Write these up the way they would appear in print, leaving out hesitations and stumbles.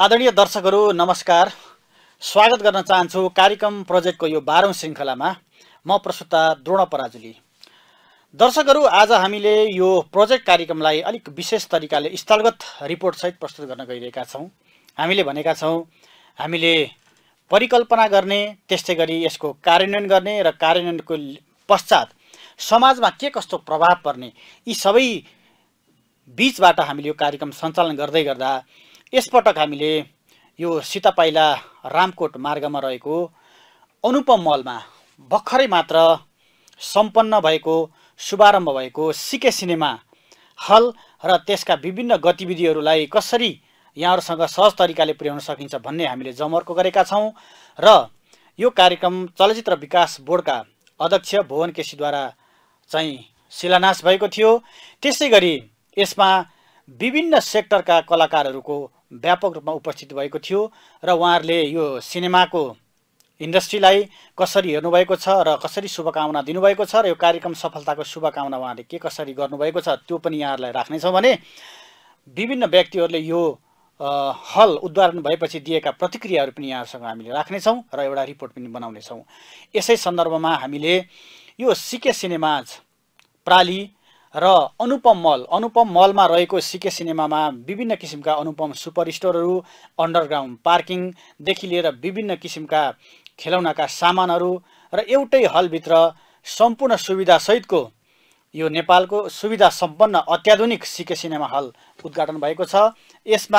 आदरणीय दर्शकहरू नमस्कार। स्वागत गर्न चाहन्छु कार्यक्रम प्रोजेक्टको यो 12औं श्रृङ्खलामा। म प्रस्तुता द्रोण पराजुली। दर्शकहरू, आज हामीले यो प्रोजेक्ट कार्यक्रमलाई अलिक विशेष तरिकाले स्थलगत रिपोर्ट सहित प्रस्तुत गर्न गइरहेका छौं। हामीले भनेका छौं हामीले परिकल्पना गर्ने, त्यसै गरी यसको कार्यान्वयन गर्ने र कार्यान्वयनको पश्चात समाजमा के कस्तो प्रभाव पर्ने, यी सबै बीचबाट हामीले यो कार्यक्रम सञ्चालन गर्दै गर्दा यसपटक हामीले यो सीतापाइला रामकोट मार्गमा रहेको अनुपम मलमा भर्खरै मात्र सम्पन्न भएको, शुभारम्भ भएको सिके सिनेमा हल र त्यसका विभिन्न गतिविधिहरूलाई कसरी यहाँहरूसँग सहज तरिकाले पुर्याउन सकिन्छ भन्ने हामीले जमर्को गरेका छौं र यो कार्यक्रम चलचित्र विकास बोर्डका अध्यक्ष भुवन केसीद्वारा चाहिँ शिलान्यास भएको थियो। त्यसै गरी यसमा विभिन्न सेक्टरका कलाकारहरूको व्यापक रूपमा उपस्थित भएको थियो र उहाँहरूले यो सिनेमाको इन्डस्ट्रीलाई कसरी हेर्नुभएको छ र कसरी शुभकामना दिनुभएको छ र यो कार्यक्रम सफलताको शुभकामना उहाँले के कसरी गर्नुभएको छ त्यो पनि यहाँहरूलाई राख्नेछौँ भने विभिन्न व्यक्तिहरूले यो हल उद्घाटन भएपछि दिएका प्रतिक्रियाहरू पनि यहाँहरूसँग हामीले राख्नेछौँ र एउटा रिपोर्ट पनि बनाउनेछौँ। यसै सन्दर्भमा हामीले यो सिके सिनेमाज प्राली र अनुपम मलमा रहेको सिके सिनेमामा विभिन्न किसिमका अनुपम सुपर स्टोरहरू, अन्डरग्राउन्ड पार्किङदेखि लिएर विभिन्न किसिमका खेलौनाका सामानहरू र एउटै हलभित्र सम्पूर्ण सुविधा सहितको यो नेपालको सुविधा सम्पन्न अत्याधुनिक सिके सिनेमा हल उद्घाटन भएको छ। यसमा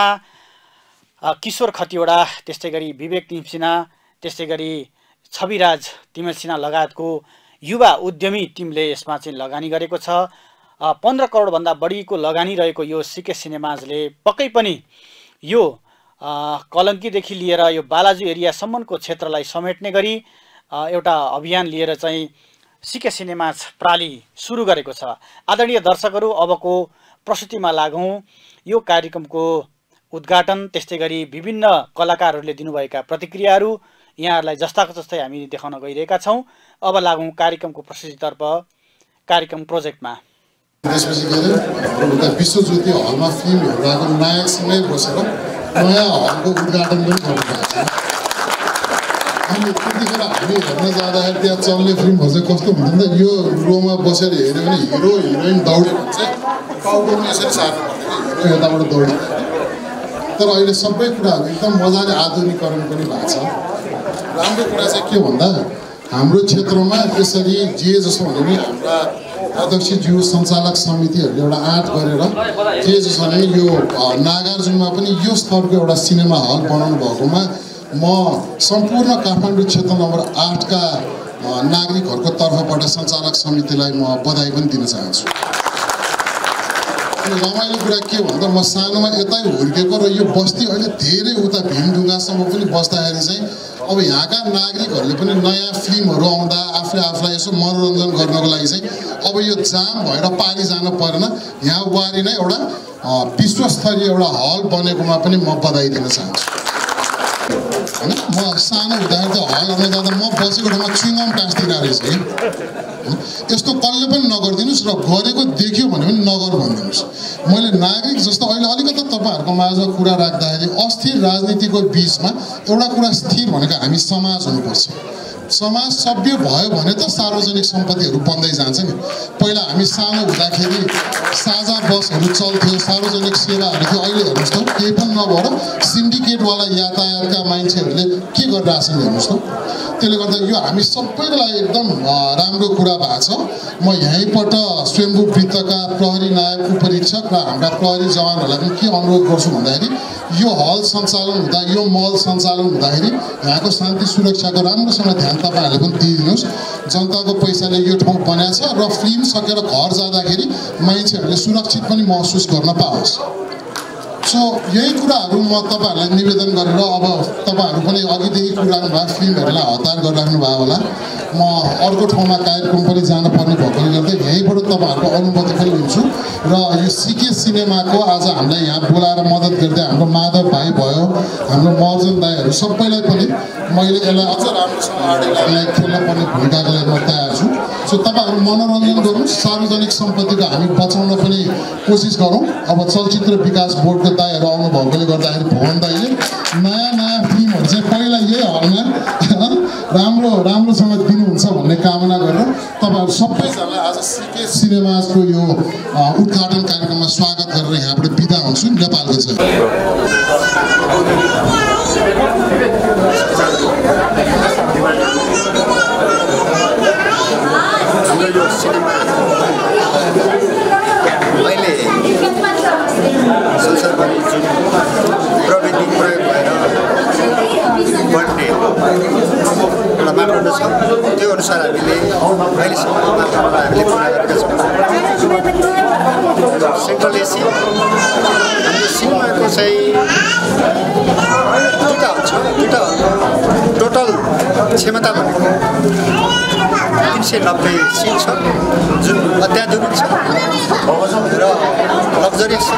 किशोर खतिवडा, त्यसै गरी विवेक तिमसिना, त्यसै गरी छविराज तिमसिना लगायतको युवा उद्यमी टिमले यसमा चाहिँ लगानी गरेको छ। 15 करोड भन्दा बढीको लगानी रहेको यो सिके सिनेमाजले पक्कै पनि यो कलङ्कीदेखि लिएर यो बालाजु एरियासम्मको क्षेत्रलाई समेट्ने गरी एउटा अभियान लिएर चाहिँ सिके सिनेमाज प्राली सुरु गरेको छ। आदरणीय दर्शकहरू, अबको प्रस्तुतिमा लागौँ। यो कार्यक्रमको उद्घाटन, त्यस्तै गरी विभिन्न कलाकारहरूले दिनुभएका प्रतिक्रियाहरू यहाँहरूलाई जस्ताको जस्तै हामी देखाउन गइरहेका छौँ। अब लागौँ कार्यक्रमको प्रस्तुतितर्फ, कार्यक्रम प्रोजेक्टमा। त्यसपछि गएर उता विश्वज्योति हलमा फिल्म हेरेको नायकसँगै बसेर नयाँ हलको उद्घाटन पनि गर्नुभएको छ। अनि त्यतिखेर हामी हेर्न जाँदाखेरि त्यहाँ चल्ने फिल्महरू चाहिँ कस्तो हुन्छ नि त, यो रोमा बसेर हेऱ्यो भने हिरो हिरोइन दौड्यो भने चाहिँ टाउको यसरी सार्नु पर्थ्यो, हिरो यताबाट दौड्यो। तर अहिले सबै कुराहरू एकदम मजाले आधुनिकीकरण पनि भएको छ। राम्रो कुरा चाहिँ के भन्दा हाम्रो क्षेत्रमा यसरी जे जसो भने पनि हाम्रा अध्यक्षज्यू सञ्चालक समितिहरूले एउटा आँट गरेर जे जसो भने यो नागार्जुनमा पनि यो स्तरको एउटा सिनेमा हल बनाउनु भएकोमा म सम्पूर्ण काठमाडौँ क्षेत्र नम्बर 8 का नागरिकहरूको तर्फबाट सञ्चालक समितिलाई म बधाई पनि दिन चाहन्छु। अनि रमाइलो कुरा के भन्दा म सानोमा यतै हुर्केको र यो बस्ती अहिले धेरै उता भीमढुङ्गासम्म पनि बस्दाखेरि चाहिँ अब यहाँका नागरिकहरूले पनि नयाँ फिल्महरू आउँदा आफूलाई यसो मनोरञ्जन गर्नको लागि चाहिँ अब यो जाम भएर पारी जानु परेन, यहाँ वारी नै एउटा विश्वस्तरीय एउटा हल बनेकोमा पनि म बधाई दिन चाहन्छु। होइन, म सानो हुँदाखेरि त हल हेर्न जाँदा म बसेको ठाउँमा चुइङ्गम टाँस्दिरहेको रहेछ है। यस्तो कसले पनि नगरिदिनुहोस् र गरेको देख्यो भने पनि नगर भनिदिनुहोस्। मैले नागरिक जस्तो अहिले अलिकति तपाईँहरूको माझमा कुरा राख्दाखेरि अस्थिर राजनीतिको बिचमा एउटा कुरा स्थिर भनेको हामी समाज हुनुपर्छ। समाज सभ्य भयो भने त सार्वजनिक सम्पत्तिहरू बन्दै जान्छ नि। पहिला हामी सानो हुँदाखेरि साझा बसहरू चल्थ्यो, सार्वजनिक सेवाहरू थियो। अहिले हेर्नुहोस् त केही पनि नभएर सिन्डिकेटवाला यातायातका मान्छेहरूले के गरिरहेछन् हेर्नुहोस् त। त्यसले गर्दा यो हामी सबैको लागि एकदम राम्रो कुरा भएको छ। म यहीँबाट स्वयम्भू वृत्तका प्रहरी नायक उपरीक्षक र हाम्रा प्रहरी जवानहरूलाई पनि के अनुरोध गर्छु भन्दाखेरि यो हल सञ्चालन हुँदा, यो मल सञ्चालन हुँदाखेरि यहाँको शान्ति सुरक्षाको राम्रोसँग ध्यान तपाईँहरूले पनि दिइदिनुहोस्। जनताको पैसाले यो ठाउँ बनाएको छ र फिल्म सकेर घर जाँदाखेरि मान्छेहरूले सुरक्षित पनि महसुस गर्न पाओस्। सो यही कुराहरू म तपाईँहरूलाई निवेदन गरेर अब तपाईँहरू पनि अघिदेखि कुरा गर्नुभयो, फिल्महरूलाई हतार गरिराख्नु भयो होला। म अर्को ठाउँमा कार्यक्रम पनि जानुपर्ने भएकोले गर्दा यहीँबाट तपाईँहरूको अनुमति पनि लिन्छु र यो सिके सिनेमाको आज हामीलाई यहाँ बोलाएर मद्दत गर्दै हाम्रो माधव भाइ भयो, हाम्रो महर्जन दाईहरू सबैलाई पनि मैले यसलाई अझ राम्रोसँग आर्टलाई खेल्न पर्ने भूमिकाको लागि म तयार छु। सो तपाईँहरू मनोरञ्जन गर्नुहोस्, सार्वजनिक सम्पत्तिको हामी बचाउन पनि कोसिस गरौँ। अब चलचित्र विकास बोर्डको दाईहरू आउनु भएकोले गर्दाखेरि भुवन दाईले नयाँ फिल्महरू चाहिँ पहिला यही हलमा राम्रोसँग दिनुहुन्छ भन्ने कामना गरेर तपाईँहरू सबैजनालाई आज सिके सिनेमाजको यो उद्घाटन कार्यक्रममा स्वागत गरेर यहाँबाट बिदा हुन्छु। नेपालको चाहिँ हाम्रो यो सिनेमा अहिले संसारभरि जुन प्रविधि प्रयोग भएर बढ्ने एउटा मापदण्ड छ, त्यो अनुसार हामीले अहिलेसम्म मापदण्ड हामीले पुरा गरेका छौँ। सेन्ट्रल एसी हाम्रो सिनेमाको चाहिँ दुईवटा हल छ, दुईवटा हलको टोटल क्षमता भनेको 390 सिट छ, जुन अत्याधुनिक छ र लग्जरियस छ।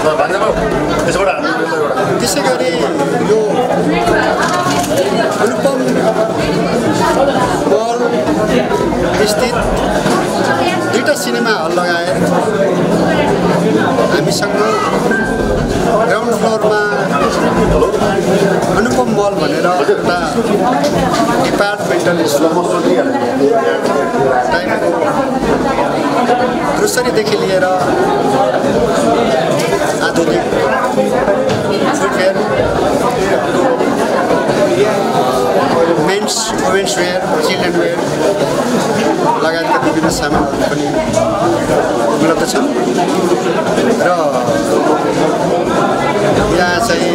त्यसै गरी यो अनुपम मल स्थित दुईवटा सिनेमा हल लगाएर हामीसँग ग्राउन्ड फ्लोरमा अनुपम मल भनेर एउटा डिपार्टमेन्टल टाइपको ग्रोसरीदेखि लिएर आधुनिक footwear, men's women's wear, children wear लगायतका विभिन्न सामानहरू पनि उपलब्ध छन् र यहाँ चाहिँ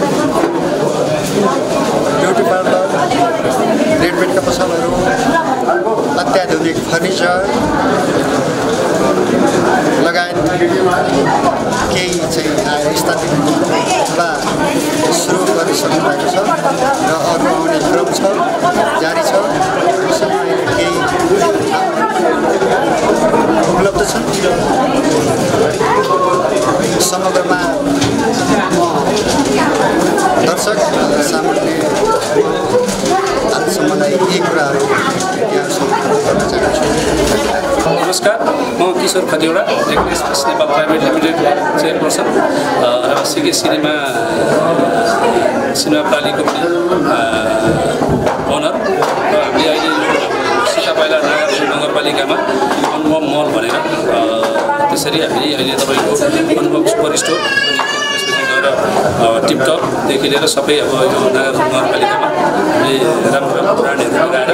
ब्युटी पार्लर, रेडमेडका पसलहरू, अत्याधुनिक फर्निचर लगायत केही चाहिँ आएर स्थापित वा सुरु गरिसक्नु भएको छ र अरू आउने क्रम छ, जारी छ। केही उपलब्ध छन्। समग्रमा दर्शक सामग्री आजसम्मलाई यही कुराहरू यहाँसम्म गर्न चाहन्छु। नमस्कार, म Kishor Khatiwada, express Nepal private limited chairperson र सिके सिनेमा प्रणालीको पनि ओनर र हामीले अहिले सीतापाइला नगरपालिकामा अनुपम मल भनेर त्यसरी हामी अहिले तपाईँको अनुपम सुपर स्टोर टिपटपदेखि लिएर सबै अब यो नगरपालिकामा हामीले राम्रो राम्रो ब्रान्डहरू लगाएर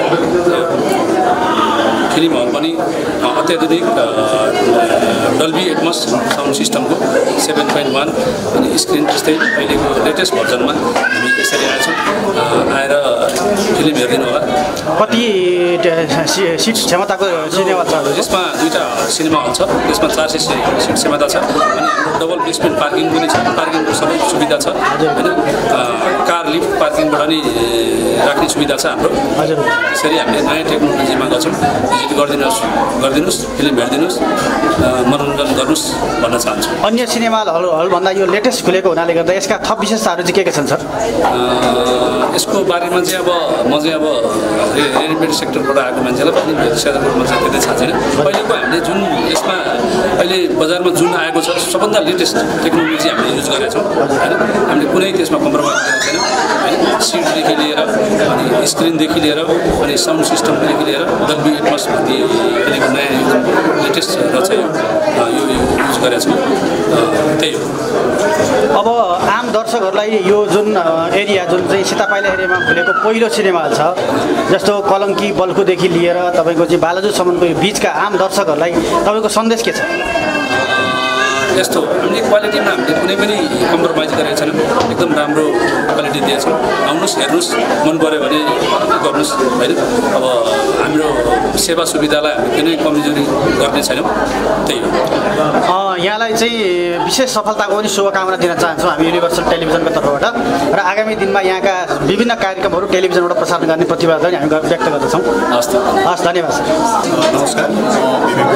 फिल्म हल पनि अत्याधुनिक डल्बी एटमस साउन्ड सिस्टमको 7.1 अनि स्क्रिन त्यस्तै अहिलेको लेटेस्ट भर्जनमा हामी यसरी आएछौँ। आएर फिल्म हेरिदिनु होला। कति सिट क्षमताको सिनेमा छ? यसमा दुईवटा सिनेमा हल छ, यसमा 400 सिट क्षमता छ अनि हाम्रो डबल बेसमेन्ट पार्किङ पनि छ, पार्किङको सबै सुविधा छ होइन। कार लिफ्ट पार्किङबाट नि राख्ने सुविधा छ हाम्रो। यसरी हामीले नयाँ टेक्नोलोजीमा गर्छौँ। भिजिट गरिदिनुहोस्, फिल्म हेरिदिनुहोस्, मनोरञ्जन गर्नुहोस् भन्न चाहन्छु। अन्य सिनेमा हलभन्दा यो लेटेस्ट खुलेको हुनाले गर्दा यसका थप विशेषताहरू चाहिँ के छन् सर? यसको बारेमा चाहिँ अब म चाहिँ अब रेडिमेड सेक्टरबाट आएको मान्छेलाई पनि सेक्टरमा चाहिँ त्यति थाहा छैन। पहिलेको हामीले जुन यसमा अहिले बजारमा जुन आएको छ सबभन्दा लेटेस्ट टेक्नोलोजी हामीले युज गरेका छौँ होइन। हामीले कुनै त्यसमा कम्प्रोमाइज गरेको छैन होइन। सिटदेखि लिएर अनि स्क्रिनदेखि लिएर अनि साउन्ड सिस्टमदेखि लिएर डल्बी एटमस भन्ने अहिलेको नयाँ लेटेस्ट र चाहिँ यो युज गरेका छौँ। त्यही हो। अब आम दर्शकहरूलाई यो जुन एरिया जुन चाहिँ सीतापाइला एरियामा खुलेको पहिलो सिनेमा हल छ, जस्तो कलङ्की बल्खुदेखि लिएर तपाईँको चाहिँ बालाजुसम्मको यो बिचका आम दर्शकहरूलाई तपाईँको सन्देश के छ? यस्तो हामीले क्वालिटीमा हामीले कुनै पनि कम्प्रोमाइज गरेको छैनौँ एकदम राम्रो क्वालिटी दिएछौँ आउनुहोस् हेर्नुहोस् मन पऱ्यो भने गर्नुहोस् होइन अब हाम्रो सेवा सुविधालाई हामी कुनै कमजोरी गर्ने छैनौँ त्यही हो यहाँलाई चाहिँ विशेष सफलताको पनि शुभकामना दिन चाहन्छौँ हामी युनिभर्सल टेलिभिजनको तर्फबाट र आगामी दिनमा यहाँका विभिन्न कार्यक्रमहरू टेलिभिजनबाट प्रसारण गर्ने प्रतिबद्धता हामी व्यक्त गर्दछौँ हस् धन्यवाद सर नमस्कार म विवेक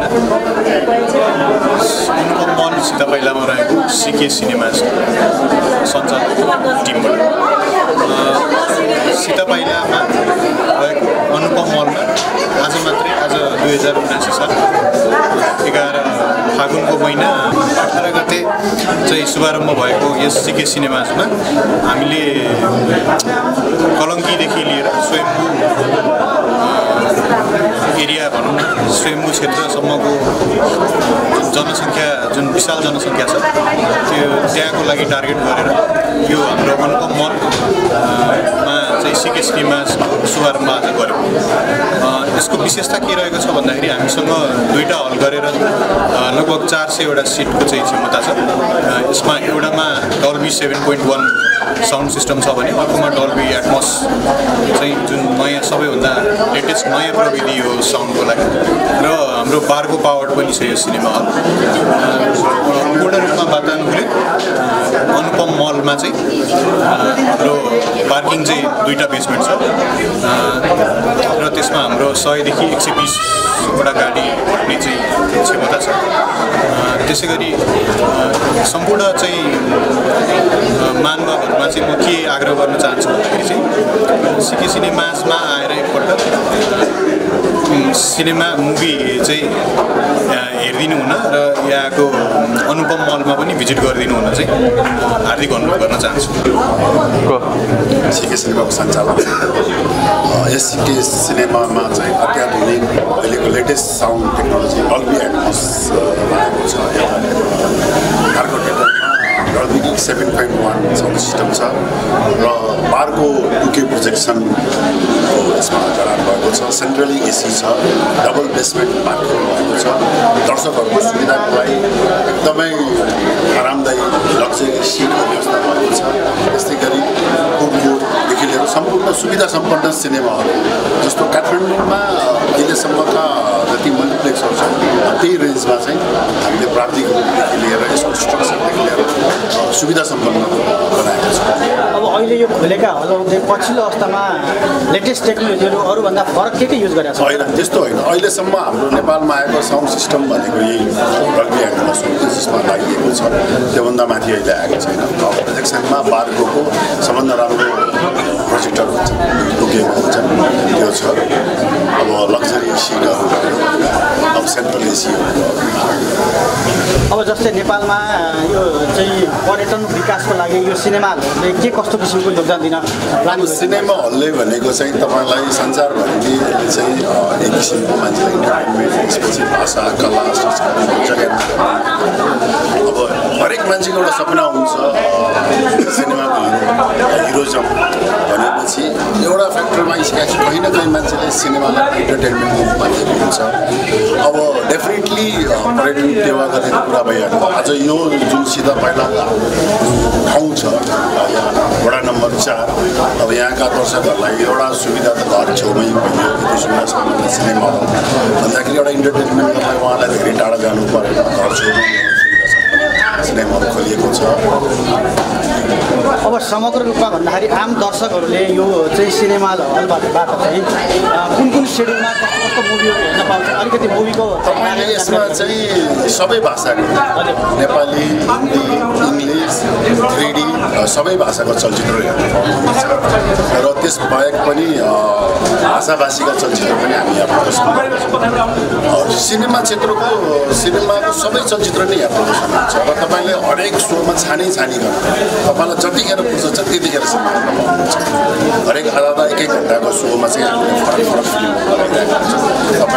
अनुपम मल सितापाइलामा रहेको सिके सिनेमा सञ्चालक टिमबाट सितापाइलामा रहेको अनुपम मलमा आज 2079 साल 11 फागुनको महिना 18 गते चाहिँ शुभारम्भ भएको यस सिके सिनेमासमा हामीले कलङ्कीदेखि लिएर स्वयम्भू एरिया भनौँ न स्वयम्भू क्षेत्रसम्मको जनसङ्ख्या जुन विशाल जनसङ्ख्या छ त्यो त्यहाँको लागि टार्गेट गरेर यो हाम्रो अनुपम मलमा चाहिँ सिके सिनेमासको शुभारम्भ आज गऱ्यौँ। यसको विशेषता के रहेको छ भन्दाखेरि हामीसँग दुईवटा हल गरेर लगभग 400वटा सिटको चाहिँ क्षमता छ। यसमा एउटामा डल्बी 7.1 साउन्ड सिस्टम छ भने अर्कोमा डल्बी एटमोस चाहिँ जुन नयाँ सबैभन्दा लेटेस्ट नयाँ प्रविधि हो साउन्डको लागि र हाम्रो बारको पावर पनि छ यो सिनेमा हल। पूर्ण रूपमा वातानुकूलित अनुपम मलमा चाहिँ हाम्रो पार्किङ चाहिँ दुईवटा बेसमेन्ट छ र त्यसमा हाम्रो 100 देखि 120वटा गाडी राख्ने चाहिँ क्षमता छ। त्यसै गरी सम्पूर्ण चाहिँ मानवहरूमा चाहिँ म के आग्रह गर्न चाहन्छु भन्दाखेरि चाहिँ सिके सिनेमासमा आएर एकपल्ट सिनेमा मुभी चाहिँ हेरिदिनु हुन र यहाँको अनुपम मलमा पनि भिजिट गरिदिनु हुन चाहिँ हार्दिक अनुरोध गर्न चाहन्छु। सिके सिनेमाको सञ्चालक यस सिके सिनेमामा चाहिँ अत्याधुनिक अहिलेको latest sound technology Dolby Atmos छ। अर्को थिएटरमा डल्बी 7.1 साउन्ड सिस्टम छ र बारको 2K प्रोजेक्सनको यसमा जडान भएको छ। सेन्ट्रली एसी छ, डबल बेसमेन्ट पार्किङ भएको छ। दर्शकहरूको सुविधाको लागि एकदमै आरामदायी लग्जरी सिटको व्यवस्था भएको छ। त्यस्तै गरी फुड कोर्टदेखि लिएर सम्पूर्ण सुविधा सम्पन्न सिनेमाहरू जस्तो काठमाडौँमा अहिलेसम्मका जति मल्टिप्लेक्सहरू छन् त्यही रेन्जमा चाहिँ हामीले प्राप्तिदेखि लिएर यसको स्ट्रक्चरदेखि लिएर सुविधा सम्पन्न बनाएको छ। अब अहिले यो खोलेका हलहरूले पछिल्लो अवस्थामा लेटेस्ट टेक्नोलोजीहरू अरूभन्दा फरक के युज गरेको छ? होइन, त्यस्तो होइन। अहिलेसम्म हाम्रो नेपालमा आएको साउन्ड सिस्टम भनेको यही डल्बी एटमोस हो, जसमा लागिएको छ। त्योभन्दा माथि अहिले आएको छैन। प्रोजेक्सनमा बारको सबभन्दा राम्रो प्रोजेक्टर हुन्छ, बुकेमा हुन्छ, त्यो छ। अब लग्जरी सिटहरू अब सेन्ट्रल एसीहरू। अब जस्तै नेपालमा यो चाहिँ पर्यटन विकासको लागि यो सिनेमा हलले के कस्तो किसिमको योगदान दिन प्लान? सिनेमा हलले भनेको चाहिँ तपाईँलाई संसारभरिले यसले चाहिँ एक किसिमको मान्छेलाई इन्टरटेनमेन्ट, त्यसपछि भाषा, कला, संस्कृति जगत। अब हरेक मान्छेको एउटा सपना हुन्छ सिनेमाको हिरोजम भनेपछि एउटा फ्याक्टरमा स्क्याच कहीँ न कहीँ मान्छेले सिनेमालाई इन्टरटेनमेन्टको रूपमा लिएको हुन्छ। अब डेफिनेटली पर्यटन टेवा गरेको कुरा भइहाल्यो। आज यो जुन सितापाइला ठाउँ छ वडा नम्बर 4, अब यहाँका दर्शकहरूलाई एउटा सुविधा त घर छेउमै भइयो, त्यो सुविधा छ भने सिनेमा हल भन्दाखेरि एउटा इन्टरटेनमेन्ट गर्नलाई उहाँलाई धेरै टाढा जानु परेन, घर छेउमै सिनेमा हल खोलिएको छ। अब समग्र रूपमा भन्दाखेरि आम दर्शकहरूले यो चाहिँ सिनेमा हलबाट चाहिँ कुन सेड्युलमा कस्तो मुभीहरू हेर्न पाउँछ? अलिकति मुभीको तपाईँले यसमा चाहिँ सबै भाषाको नेपाली, हिन्दी, इङ्ग्लिस, 3D सबै भाषाको चलचित्र हेर्न पाउनुहुन्छ र त्यस बाहेक पनि भाषाभाषीका चलचित्र पनि हामी यहाँ प्रदर्शन गर्छौँ। सिनेमा क्षेत्रको सिनेमाको सबै चलचित्र नै यहाँ प्रदर्शन हुन्छ र तपाईँले हरेक सोमा छानी गर्न तपाईँलाई जतिखेर पुग्छ त्यतिखेर सिनेमा हेर्न पाउनुहुन्छ। हरेक आधा एक घन्टाको सोमा चाहिँ हामीले फरक फिल्महरू लगाइरहेको हुन्छ। तपाईँलाई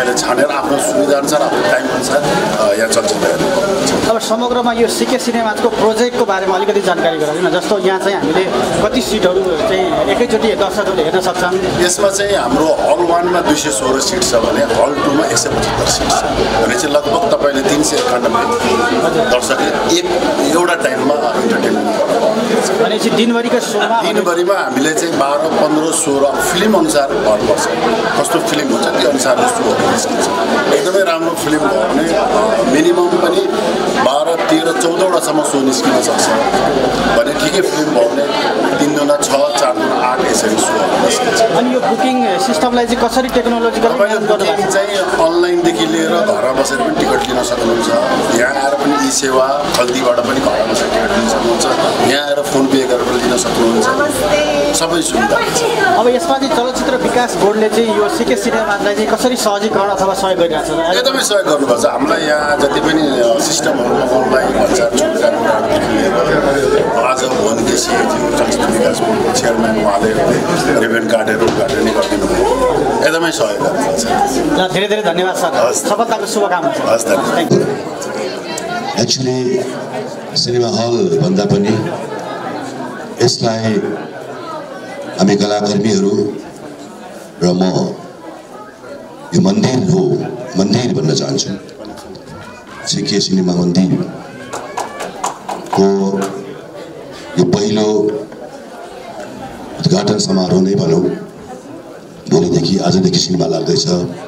तपाईँले छानेर आफ्नो सुविधाअनुसार आफ्नो टाइमअनुसार यहाँ चलचित्र हेर्नु। अब समग्रमा यो सिके सिनेमाजको प्रोजेक्टको बारेमा अलिकति जानकारी गराउनु न। जस्तो यहाँ चाहिँ हामीले कति सिटहरू चाहिँ एकैचोटि दर्शकहरूले हेर्न सक्छन्? यसमा चाहिँ हाम्रो हल 1मा 216 सिट छ भने हल 2मा 175 सिट छ भने चाहिँ लगभग तपाईँले 391 दर्शकले एउटा टाइममा इन्टरटेनमेन्ट गर्नुहुन्छ। भनेपछि दिनभरिको सोमा दिनभरिमा हामीले चाहिँ 12, 15, 16 फिल्म अनुसार भर्नुपर्छ, कस्तो फिल्म हुन्छ त्यो अनुसारले सोहरू निस्किन्छ। एकदमै राम्रो फिल्म भयो भने मिनिमम पनि 12, 13, 14वटासम्म सो निस्किन सक्छ भने ठिकै फिल्म भयो भने 3 दुना 6, 4 दुना 8 यसरी सोहरू निस्किन्छ। अनि यो बुकिङ सिस्टमलाई चाहिँ कसरी टेक्नोलोजिकल बुकिङ चाहिँ अनलाइनदेखि लिएर घरमा बसेर पनि टिकट लिन सक्नुहुन्छ। यहाँ आएर पनि ई सेवा खल्तीबाट पनि घरमा बसेर टिकट लिन सक्नुहुन्छ। यहाँ आएर फोन पे गरेर लिन सक्नुहुन्छ। सबै सुविधा छ। अब यसमा चाहिँ चलचित्र विकास बोर्डले चाहिँ यो सिके सिनेमालाई चाहिँ कसरी सहजीकरण अथवा सहयोग गरिरहेको छ? एकदमै सहयोग गर्नुपर्छ। हामीलाई यहाँ जति पनि सिस्टमहरू लगाउनलाई भन्छ छुट्टा कुराहरूदेखि लिएर आज भुवन केसी चलचित्र विकास बोर्डको चेयरम्यान उहाँले रिबन काटेर उद्घाटन गरिदिनु भयो। एकदमै सहयोग गर्नुपर्छ। ल धेरै धेरै धन्यवाद सर। सफलताको शुभकामना। हस् धन्यवाद। एक्चुअली सिनेमा हल भन्दा पनि यसलाई हामी कलाकर्मीहरू र म यो मन्दिर हो, मन्दिर भन्न चाहन्छु। सिके सिनेमा मन्दिर को यो पहिलो उद्घाटन समारोह नै भनौँ। भोलिदेखि आजदेखि सिनेमा लाग्दैछ।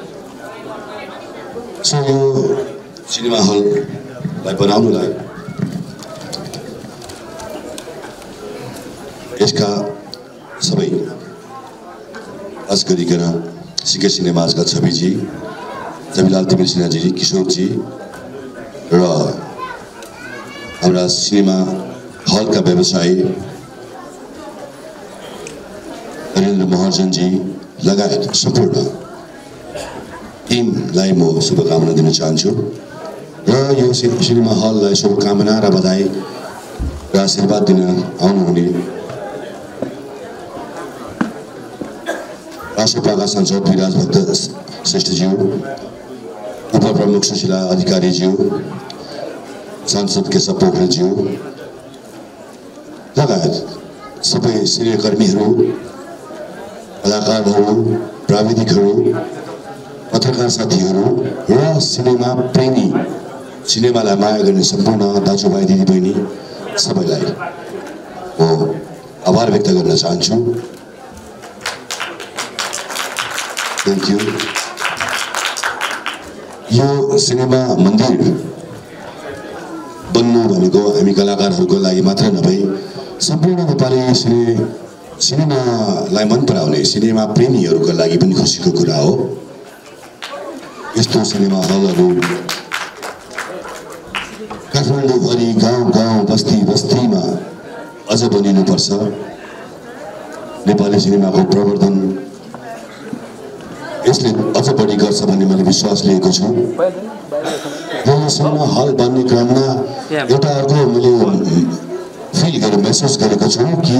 सो यो सिनेमा हललाई बनाउनुलाई यसका सबै खास गरिकन सिके सिनेमाजका छविजी, जमिलाल तिमिल सिन्हाजी, किशोरजी र हाम्रा सिनेमा हलका व्यवसायी नरेन्द्र महर्जनजी लगायत सम्पूर्ण टिमलाई म शुभकामना दिन चाहन्छु र यो सिनेमा हललाई शुभकामना र बधाई र आशीर्वाद दिन आउनुहुने राष्ट्रपाका सांसद विराज भक्त श्रेष्ठज्यू, उपप्रमुख सुशीला अधिकारीज्यू, सांसद केशव पोखरेलज्यू लगायत सबै सिनेकर्मीहरू, कलाकारहरू, प्राविधिकहरू, पत्रकार साथीहरू र सिनेमा प्रेमी, सिनेमालाई माया गर्ने सम्पूर्ण दाजुभाइ दिदीबहिनी सबैलाई म आभार व्यक्त गर्न चाहन्छु। Thank you. यो सिनेमा मन्दिर बन्नु भनेको हामी कलाकारहरूको लागि मात्र नभई सम्पूर्ण नेपाली सिनेमालाई मन पराउने सिनेमा प्रेमीहरूको लागि पनि खुसीको कुरा हो। यस्तो सिनेमा हलहरू काठमाडौँभरि गाउँ गाउँ बस्ती बस्तीमा अझ बनिनुपर्छ। नेपाली सिनेमाको प्रवर्धन यसले अझ बढी गर्छ भन्ने मैले विश्वास लिएको छु। यो सिनेमा हल बन्ने क्रममा एउटा अर्को मैले फिल गरेँ, महसुस गरेको छु कि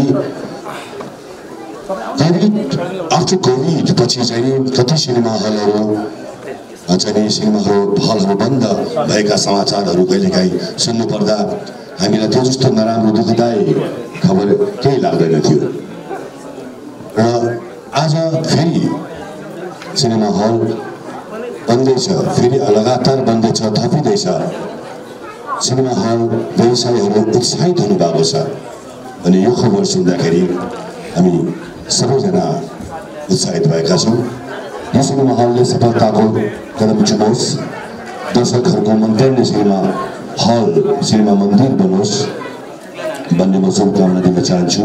आफ्टर कोभिड पछि चाहिँ कति सिनेमा हलहरू चाहिँ सिनेमा हलहरू बन्द भएका समाचारहरू कहिलेकाहीँ सुन्नुपर्दा हामीलाई त्यो जस्तो नराम्रो दुःखदायी खबर केही लाग्दैन थियो र आज फेरि सिनेमा हल बन्दैछ, फेरि लगातार बन्दैछ, थपिँदैछ। सिनेमा हल व्यवसायीहरू उत्साहित हुनुभएको छ अनि यो खबर सुन्दाखेरि हामी सबैजना उत्साहित भएका छौँ। यो सिनेमा हलले सफलताको कदम चुमोस्, दर्शकहरूको मनपर्ने सिनेमा हल, सिनेमा मन्दिर बनोस् भन्ने म शुभकामना दिन चाहन्छु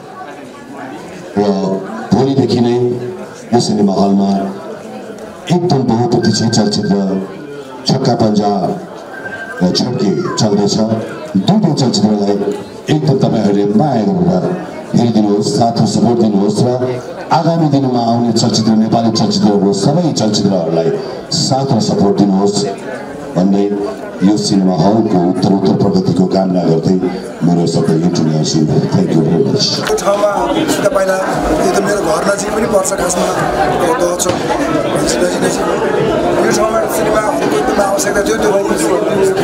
र भोलिदेखि नै यो सिनेमा हलमा एकदम बहुप्रतीक्षित चलचित्र छक्का पन्जा र छड्के चल्दैछ। दुईटै चलचित्रलाई एकदम तपाईँहरूले माया गरेर हेरिदिनुहोस्, साथ सपोर्ट दिनुहोस् र आगामी दिनमा आउने चलचित्र, नेपाली चलचित्रहरू, सबै चलचित्रहरूलाई साथ र सपोर्ट दिनुहोस् भन्दै यो सिनेमा हलको उत्तरोत्तर प्रगतिको कामना गर्दै मेरो सबै interview. Thank you very much. ठाउँमा सिधा पहिला यो त मेरो घर नजिक पनि पर्छ, खासमा दह चौक नजिक आवश्यकता थियो त्यो अहिले जुन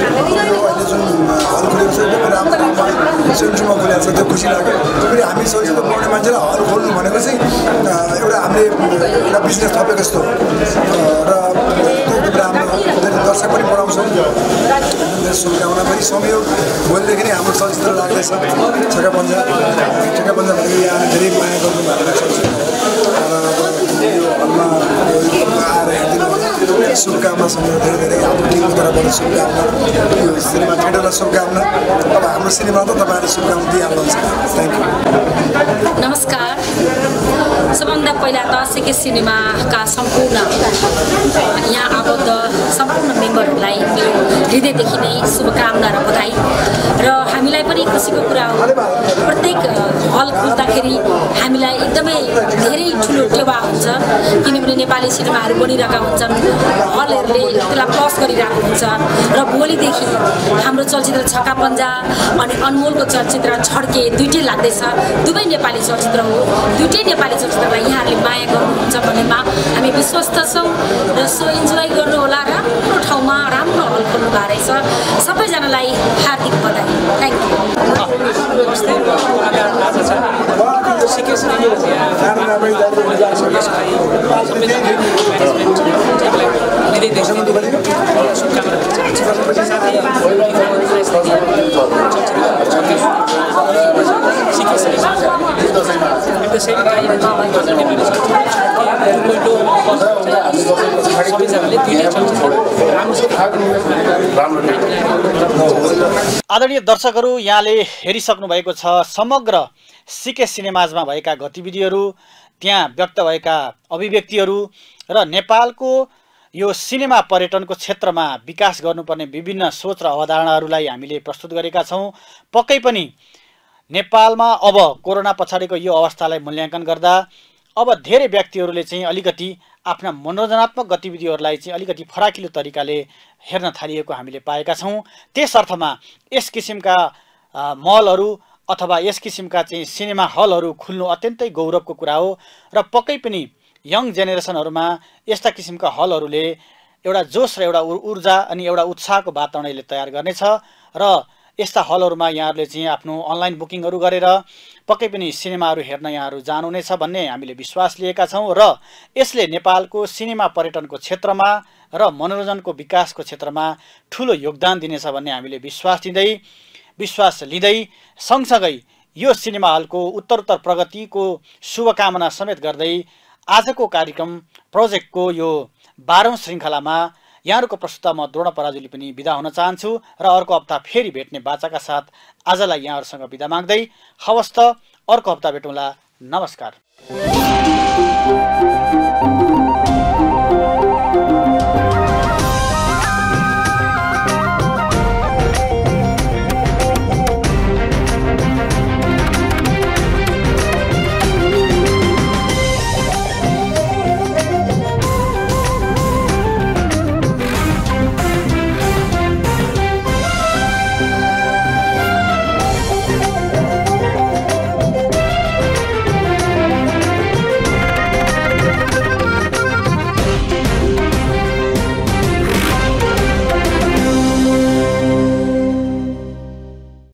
हल खुलेको छ एकदमै राम्रो सेन्टरमा खुलेको छ त्यो खुसी लाग्यो फेरि हामी चलचित्र बनाउने मान्छेलाई हल खोल्नु भनेको चाहिँ एउटा हामीले एउटा बिजनेस थपेको जस्तो र एकदम राम्रो दर्शक पनि बढाउँछौँ शुभकामना पनि संयोग भोलिदेखि नै हाम्रो चलचित्र लाग्दैछ छक्का पन्जा भनेको यहाँ धेरै माया गर्नु भएको चलचित्र हलमा आएर हेरिदिनु शुभकामना संयोग धेरै धेरै हाम्रो टिमको तर्फबाट शुभकामना यो सिनेमा थिएटरलाई शुभकामना अब हाम्रो सिनेमा त तपाईँहरूले शुभकामना दिइहाल्नुहुन्छ थ्याङ्क यू नमस्कार सबभन्दा पहिला त सिके सिनेमाका सम्पूर्ण यहाँ आबद्ध सम्पूर्ण मेम्बरहरूलाई मेरो हृदयदेखि नै शुभकामना र बधाई र हामीलाई पनि खुसीको कुरा हो प्रत्येक हल खुल्दाखेरि हामीलाई एकदमै धेरै ठुलो टेवा हुन्छ किनभने नेपाली सिनेमाहरू बनिरहेका हुन्छन् हलहरूले त्यसलाई प्लस गरिरहेको हुन्छ र भोलिदेखि हाम्रो चलचित्र छक्का पन्जा अनि अनमोलको चलचित्र छड्के दुइटै लाग्दैछ दुवै नेपाली चलचित्र हो दुइटै नेपाली चलचित्रलाई यहाँहरूले माया गर्नुहुन्छ भन्नेमा हामी विश्वस्त छौँ र सो इन्जोय गर्नुहोला राम्रो ठाउँमा राम्रो हल खोल्नु भएको रहेछ सबैजनालाई हार्दिक बधाई थ्याङ्क यू आदरणीय दर्शकहरू यहाँले हेरिसक्नु भएको छ समग्र सिके सिनेमाजमा भएका गतिविधिहरू त्यहाँ व्यक्त भएका अभिव्यक्तिहरू र नेपालको यो सिनेमा पर्यटनको क्षेत्रमा विकास गर्नुपर्ने विभिन्न सोच र अवधारणाहरूलाई हामीले प्रस्तुत गरेका छौँ पक्कै पनि नेपालमा अब कोरोना पछाडिको यो अवस्थालाई मूल्याङ्कन गर्दा अब धेरै व्यक्तिहरूले चाहिँ अलिकति आफ्ना मनोरञ्जनात्मक गतिविधिहरूलाई चाहिँ अलिकति फराकिलो तरिकाले हेर्न थालिएको हामीले पाएका छौँ त्यस अर्थमा यस किसिमका मलहरू अथवा यस किसिमका चाहिँ सिनेमा हलहरू खुल्नु अत्यन्तै गौरवको कुरा हो र पक्कै पनि यङ जेनेरेसनहरूमा यस्ता किसिमका हलहरूले एउटा जोस र एउटा ऊर्जा अनि एउटा उत्साहको वातावरण यसले तयार गर्नेछ र यस्ता हलहरूमा यहाँहरूले चाहिँ आफ्नो अनलाइन बुकिङहरू गरेर पक्कै पनि सिनेमाहरू हेर्न यहाँहरू जानुहुनेछ भन्ने हामीले विश्वास लिएका छौँ र यसले नेपालको सिनेमा पर्यटनको क्षेत्रमा र मनोरञ्जनको विकासको क्षेत्रमा ठुलो योगदान दिनेछ भन्ने हामीले विश्वास लिँदै सँगसँगै यो सिनेमा हलको उत्तरोत्तर प्रगतिको शुभकामना समेत गर्दै आजको कार्यक्रम प्रोजेक्टको यो 12औं श्रृङ्खलामा यहाँहरूको प्रस्तुता म द्रोण पराजुली पनि बिदा हुन चाहन्छु र अर्को हप्ता फेरि भेट्ने बाचाका साथ आजलाई यहाँहरूसँग बिदा माग्दै हवस् त अर्को हप्ता भेटौँला नमस्कार।